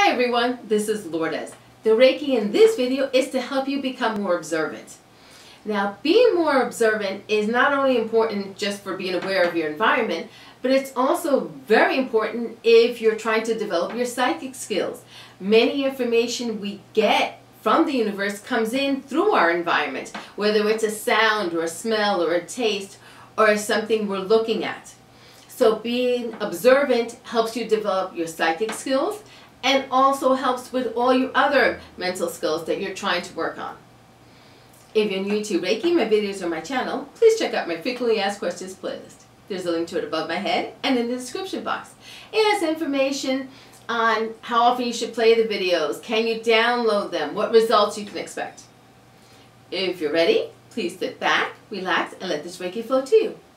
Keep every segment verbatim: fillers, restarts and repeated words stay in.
Hi everyone, this is Lourdes. The Reiki in this video is to help you become more observant. Now, being more observant is not only important just for being aware of your environment, but it's also very important if you're trying to develop your psychic skills. Many information we get from the universe comes in through our environment, whether it's a sound or a smell or a taste or something we're looking at. So being observant helps you develop your psychic skills and also helps with all your other mental skills that you're trying to work on. If you're new to Reiki, my videos or my channel, please check out my frequently asked questions playlist. There's a link to it above my head and in the description box. It has information on how often you should play the videos, can you download them, what results you can expect. If you're ready, please sit back, relax, and let this Reiki flow to you.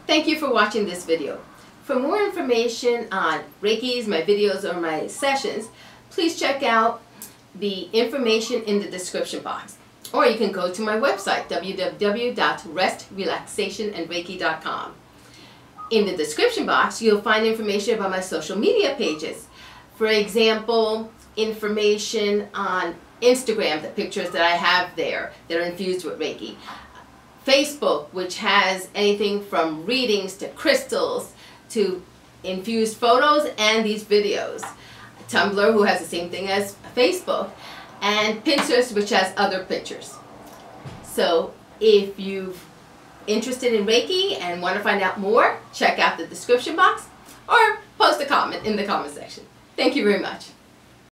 Thank you for watching this video. For more information on Reikis, my videos, or my sessions, please check out the information in the description box. Or you can go to my website, w w w dot rest relaxation and reiki dot com. In the description box, you'll find information about my social media pages. For example, information on Instagram, the pictures that I have there that are infused with Reiki. Facebook, which has anything from readings to crystals to infused photos and these videos. Tumblr, who has the same thing as Facebook. And Pinterest, which has other pictures. So if you're interested in Reiki and want to find out more, check out the description box or post a comment in the comment section. Thank you very much.